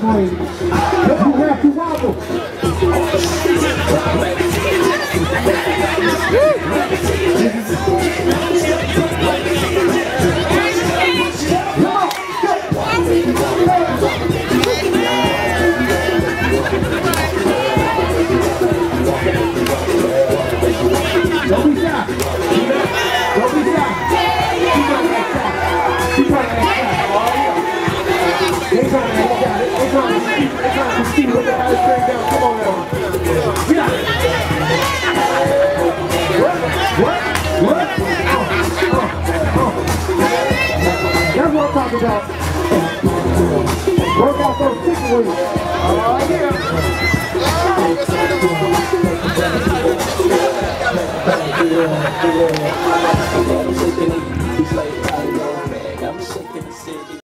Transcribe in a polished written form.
for you. You have to wobble. Don't be shy. Don't be shy. Keep on that side. Keep on that side. They trying to make out. They trying to see what the hell is straight down. Come on now. Get out. What? That's what I'm talking about. Work out those chicken wings. Oh yeah.